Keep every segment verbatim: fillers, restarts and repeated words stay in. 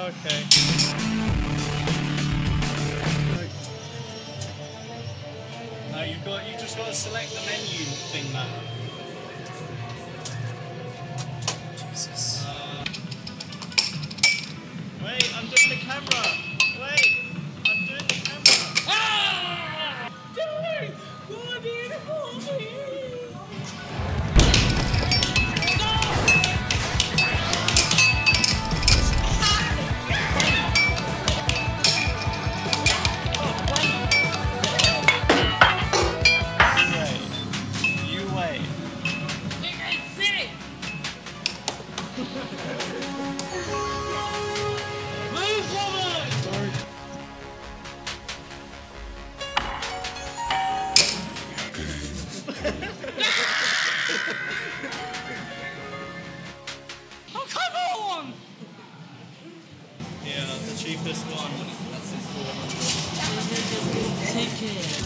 okay. No, you've got, you just got to select the menu thing, man. Jesus. Uh, wait, I'm doing the camera. Wait, I'm doing the camera. Ah! Dude, what did it for me? Oh, come on! Yeah, the cheapest one. Take it.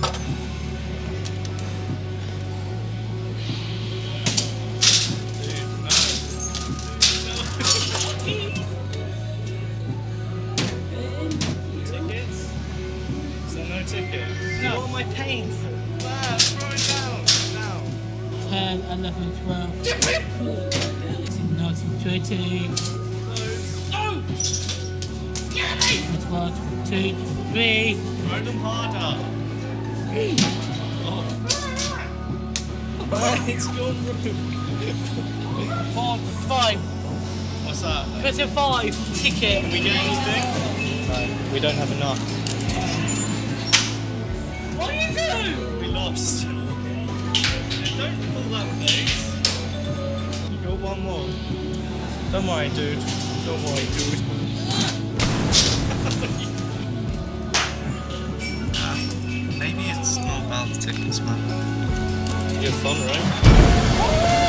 Dude, no. Tickets? Is there no tickets? No. What am I paying for? Ah, throw it down. Now. ten, eleven, twelve, nineteen, twenty, No. one, two, three. Throw them harder. Oh. It's gone wrong. Four, five. What's that? Put a five. Ticket. Can we get anything? No, we don't have enough. What do you do? We lost. Don't pull that face. You got one more. Don't worry, dude. Don't worry, dude. uh, maybe it's not about the tickets, man. You had fun, right?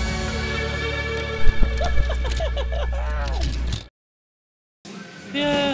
Yeah.